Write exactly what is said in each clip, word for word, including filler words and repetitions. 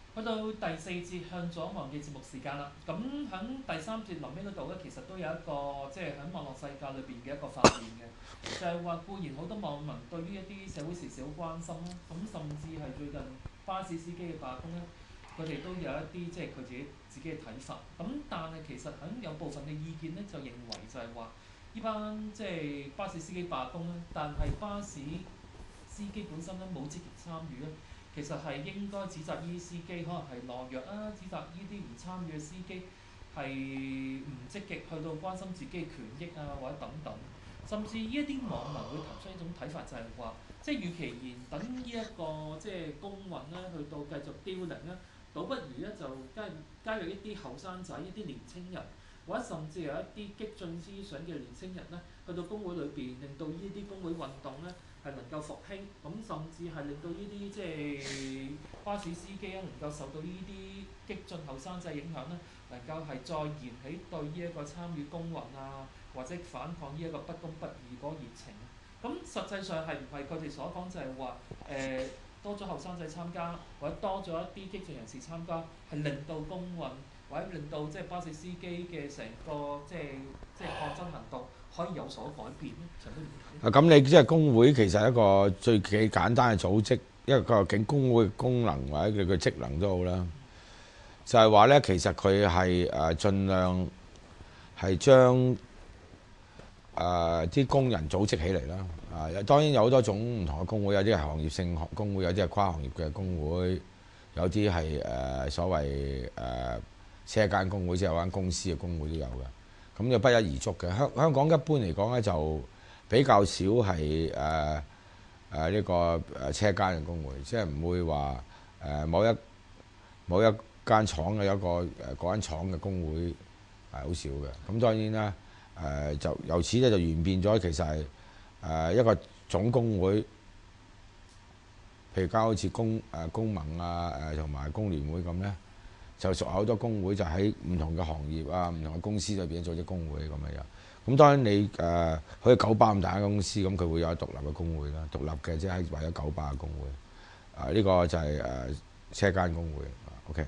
去到第四節向左望嘅節目時間啦，咁喺第三節臨尾嗰度咧，其實都有一個即係喺網絡世界裏邊嘅一個發現嘅，就係話固然好多網民對於一啲社會時事好關心啦，咁甚至係最近巴士司機嘅罷工咧，佢哋都有一啲即係佢自己自己嘅睇法，咁但係其實喺有部分嘅意見咧就認為就係話呢班即係巴士司機罷工咧，但係巴士司機本身咧冇積極參與咧。其實係應該指責呢啲司機可能係懦弱啊，指責呢啲唔參與嘅司機係唔積極去到關心自己嘅權益啊，或者等等。甚至呢一啲網民會提出一種睇法，就係話，即係與其言等呢一個即係工運咧，去到繼續凋零咧，倒不如咧就加加入一啲後生仔、一啲年青人，或者甚至有一啲激進思想嘅年青人咧，去到工會裏邊，令到呢啲工會運動咧。係能夠復興，咁甚至係令到呢啲即係巴士司機咧，能夠受到呢啲激進後生仔影響咧，能夠係再燃起對呢一個參與工運啊，或者反抗呢一個不公不義嗰個熱情。咁實際上係唔係佢哋所講就係話誒多咗後生仔參加，或者多咗一啲激進人士參加，係令到工運或者令到即係巴士司機嘅成個即係即係抗爭行動可以有所改變咧？陳都唔啊，咁你即係工會其實係一個最幾簡單嘅組織，一個警工會嘅功能或者佢嘅職能都好啦，就係話咧，其實佢係誒盡量係將誒啲工人組織起嚟啦。啊，當然有好多種唔同嘅工會，有啲係行業性工會，有啲係跨行業嘅工會，有啲係誒所謂誒、呃、車間工會，即係有間公司嘅工會都有嘅。咁就不一而足嘅。香香港一般嚟講咧，就比較少係誒誒呢個誒車間嘅工會，即係唔會話誒、呃、某一某一間廠嘅有一個誒嗰間廠嘅工會係好少嘅。咁當然啦，誒、呃、就由此咧就演變咗，其實係誒、呃、一個總工會，譬如講好似工誒、呃、工盟啊誒同埋工聯會咁咧，就屬好多工會就喺唔同嘅行業啊、唔同嘅公司裏邊做啲工會咁樣樣。咁當然你誒好似九巴咁大間公司，咁佢會有獨立嘅工會啦，獨立嘅即係為咗九巴嘅工會。啊，呢、這個就係、是、誒、呃、車間工會。OK，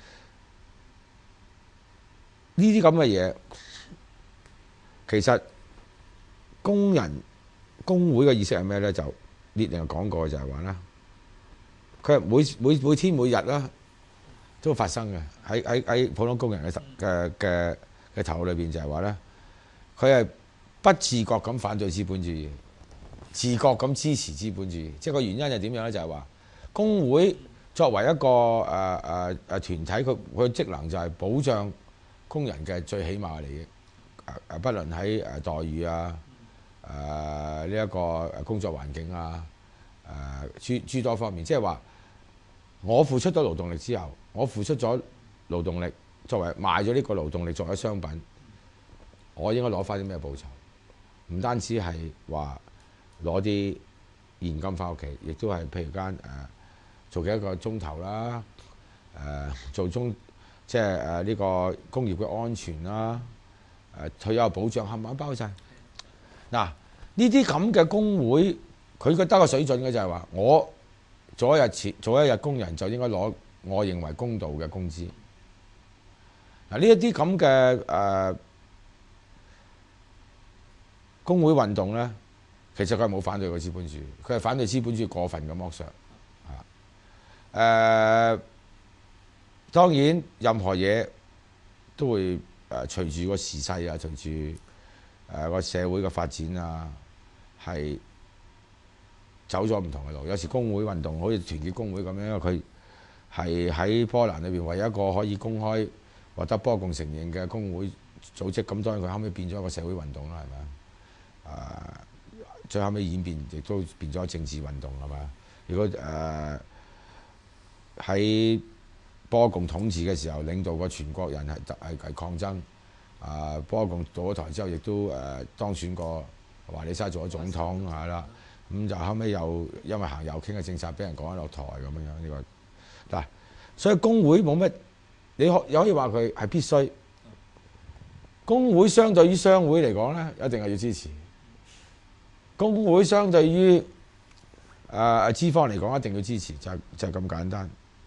呢啲咁嘅嘢，其實工人工會嘅意識係咩咧？就列寧講過就係話啦，佢係每每每天每日啦都發生嘅，喺喺喺普通工人嘅嘅嘅嘅頭裏邊就係話咧。佢係不自覺咁反對資本主義，自覺咁支持資本主義。即係個原因係點樣咧？就係話工會作為一個誒誒誒團體，佢佢職能就係保障工人嘅最起碼嘅利益。誒誒，不論喺誒待遇啊、誒呢一個誒工作環境啊、誒諸諸多方面，即係話我付出咗勞動力之後，我付出咗勞動力作為賣咗呢個勞動力作為商品。我應該攞翻啲咩報酬？唔單止係話攞啲現金翻屋企，亦都係譬如間誒、呃、做幾個鐘頭啦，誒、呃、做中即係誒呢個工業嘅安全啦，誒、呃、退休保障冚唪唥包晒。嗱，呢啲咁嘅工會，佢覺得個水準嘅就係話，我做一日前做一日工人就應該攞我認為公道嘅工資。嗱，呢一啲咁嘅誒。呃工會運動咧，其實佢係冇反對過資本主義，佢係反對資本主義過分嘅剝削。啊，誒、呃，當然任何嘢都會誒隨住個時勢啊，隨住誒個社會嘅發展啊，係走咗唔同嘅路。有時工會運動好似團結工會咁樣，因為佢係喺波蘭裏邊唯一一個可以公開獲得波共承認嘅工會組織，咁當然佢後尾變咗一個社會運動啦，係咪啊？誒、呃，最後尾演變亦都變咗政治運動係嘛？如果誒喺、呃、波共統治嘅時候，領導過全國人係係係抗爭。啊、呃，波共倒咗台之後，亦都誒、呃、當選過華里沙做咗總統係啦。咁就後尾又因為行右傾嘅政策，俾人趕咗落台咁樣樣呢個嗱。所以工會冇乜，你可又可以話佢係必須。工會相對於商會嚟講咧，一定係要支持。工會相對於誒資方嚟講，一定要支持，就係、就係、咁簡單。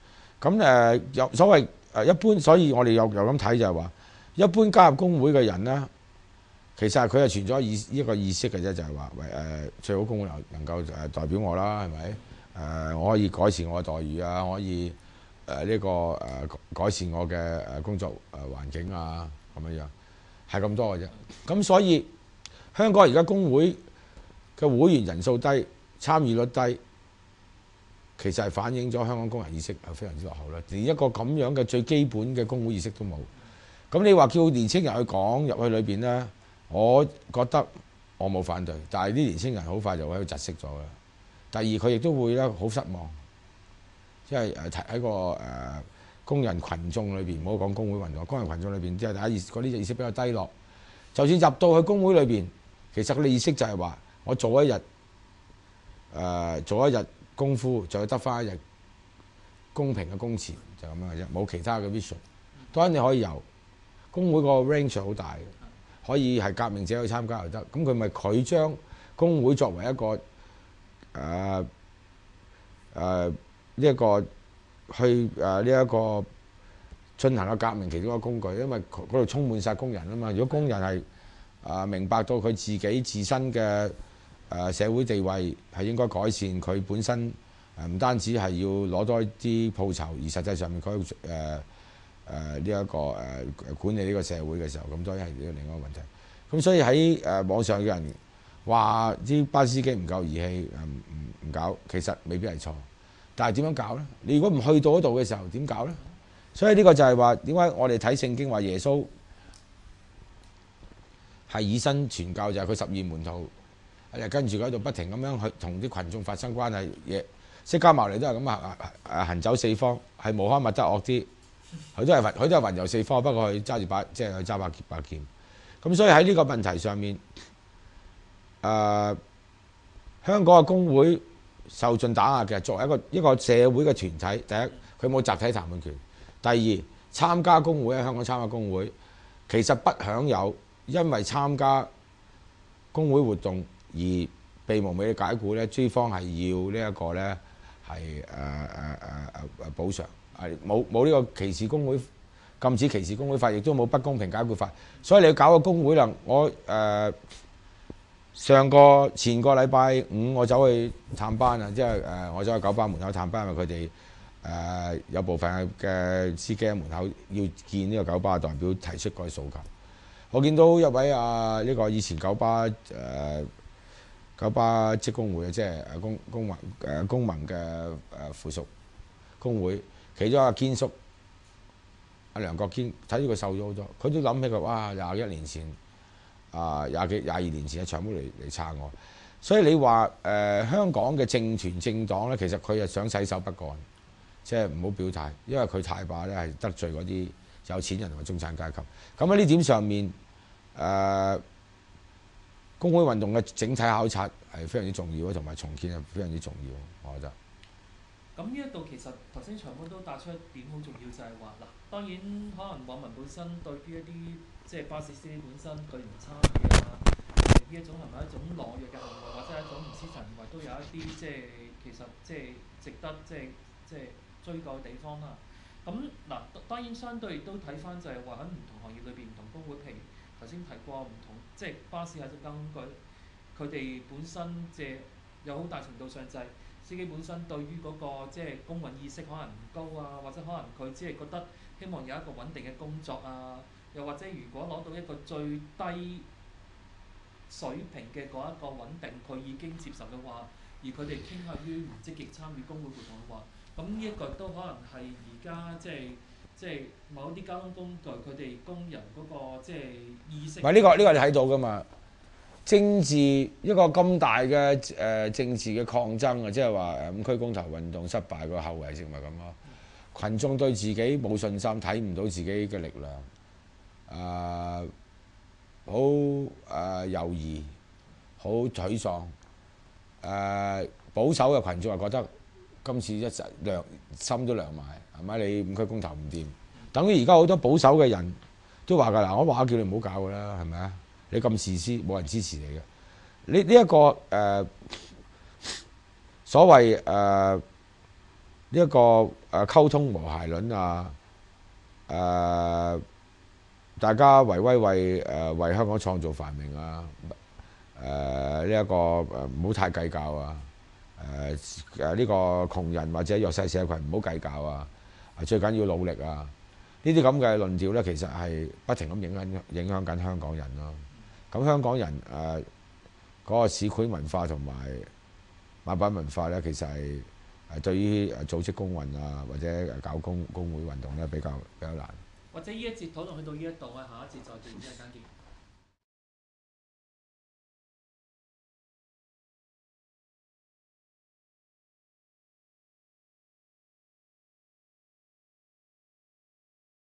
咁誒有所謂誒一般，所以我哋又又咁睇就係話，一般加入工會嘅人咧，其實佢係存咗意一個意識嘅啫，就係話喂誒最好工會能能夠誒代表我啦，係咪？誒我可以改善我嘅待遇啊，我可以誒呢個誒改善我嘅誒工作誒環境啊，咁樣樣係咁多嘅啫。咁所以香港而家工會嘅會員人數低，參與率低，其實係反映咗香港工人意識係非常之落後啦。連一個咁樣嘅最基本嘅工會意識都冇。咁你話叫年青人去講入去裏邊咧，我覺得我冇反對，但係啲年青人好快就會喺度窒息咗嘅。第二佢亦都會咧好失望，即係誒喺個誒工人群眾裏邊，唔好講工會運動，工人群眾裏邊即係大家意嗰啲意識比較低落。就算入到去工會裏邊，其實佢哋意識就係話，我做一日誒、呃、做一日功夫，就要得翻一日公平嘅工錢，就咁樣嘅啫，冇其他嘅 vision。當然你可以有工會個 range 好大，可以係革命者去參加又得。咁佢咪佢將工會作為一個誒誒呢一個去誒呢一個進行嘅革命其中一個工具，因為嗰度充滿晒工人啊嘛。如果工人係誒、呃、明白到佢自己自身嘅誒、呃、社會地位係應該改善，佢本身誒唔單止係要攞多啲報酬，而實際上面佢誒誒呢一個誒、呃、管理呢個社會嘅時候，咁當然係呢個另外一個問題。咁所以喺誒、呃、網上嘅人話啲巴士司機唔夠義氣，唔唔唔搞，其實未必係錯。但係點樣搞咧？你如果唔去到嗰度嘅時候，點搞咧？所以呢個就係話點解我哋睇聖經話耶穌係以身傳教，就係佢十二門徒誒跟住佢喺度不停咁樣去同啲群眾發生關係嘢。釋迦牟尼都係咁啊誒行走四方，係穆罕默德惡啲，佢都係佢都係雲遊四方，不過佢揸住把即係佢揸把把劍。咁所以喺呢個問題上面。誒、呃、香港嘅工會受盡打壓嘅，作為一個一個社會嘅團體，第一佢冇集體談判權，第二參加工會喺香港參加工會，其實不享有因為參加工會活動而被無理解僱咧，資方係要呢一個咧係誒誒誒誒誒補償，係冇冇呢個歧視工會禁止歧視工會法，亦都冇不公平解僱法，所以你要搞個工會啦，我誒。呃上個前個禮拜五我走去探班啊，即係誒我走去九巴門口探班，因為佢哋誒有部分嘅司機喺門口要見呢個九巴代表提出個訴求。我見到一位啊呢、這個以前九巴誒、呃、九巴職工會即係誒工工盟誒工盟嘅誒附屬工會，其中阿堅叔阿梁國堅，睇到佢瘦咗好多，佢都諗起佢哇廿一年前。啊，廿幾廿二年前嘅長毛嚟嚟撐我，所以你話誒、呃、香港嘅政團政黨咧，其實佢係想洗手不幹，即係唔好表態，因為佢太怕咧係得罪嗰啲有錢人同埋中產階級。咁喺呢點上面，誒、呃、工會運動嘅整體考察係非常之重要，同埋重建係非常之重要，我覺得。 咁呢一度其實頭先長官都帶出一點好重要，就係話嗱，當然可能網民本身對於一啲即係巴士司機本身佢唔參與啊，呢一種係咪一種懦弱嘅行為，或者係一種唔思慎行為，都有一啲即係其實即係值得即係即係追究嘅地方啦。咁嗱，當然相對亦都睇翻就係話喺唔同行業裏邊唔同工會，譬如頭先提過唔同即係巴士係一種交通工具，佢哋本身即係有好大程度上就係、是。司機本身對於嗰、那個即係公允意識可能唔高啊，或者可能佢只係覺得希望有一個穩定嘅工作啊，又或者如果攞到一個最低水平嘅嗰一個穩定，佢已經接受嘅話，而佢哋傾向於唔積極參與工會活動嘅話，咁呢一個都可能係而家即係即係某啲交通工具佢哋工人嗰、那個即係意識。唔係呢個呢、 這個你睇到㗎嘛？政治一個咁大嘅誒、呃、政治嘅抗爭啊，即係話誒五區公投運動失敗個後遺症咪咁咯。群眾對自己冇信心，睇唔到自己嘅力量，啊、呃，好誒、呃、猶豫，好沮喪。誒、呃、保守嘅群眾又覺得今次一實涼心都涼埋，係咪？你五區公投唔掂，等於而家好多保守嘅人都話㗎嗱，我話叫你唔好搞㗎啦，係咪啊？你咁自私，冇人支持你嘅。呢呢一個誒、呃、所謂誒呢一個誒誒溝通和諧論啊，誒、大家為威為誒、為香港創造繁榮啊，誒呢一個誒唔好太計較啊，誒誒呢個窮人或者弱勢社群唔好計較啊，最緊要努力啊！呢啲咁嘅論調呢，其實係不停咁影響影響緊香港人咯。咁香港人誒嗰個市儈文化同埋買辦文化呢，其實係誒對於誒組織工運啊，或者搞工工會運動呢，比較比較難。 或者呢一節討論去到呢一度，我哋下一節再見，真係間見。